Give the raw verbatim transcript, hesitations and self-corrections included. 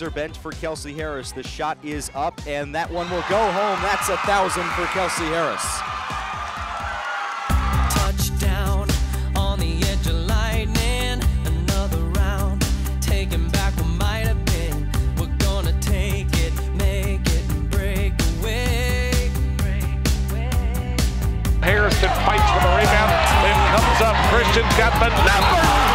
are bent for Kelsey Harris. The shot is up, and that one will go home. That's a thousand for Kelsey Harris. Touchdown on the edge of lightning. Another round, taking back what might have been. We're gonna take it, make it, and break away. Harrison fights for the rebound, then comes up. Christian's got the number.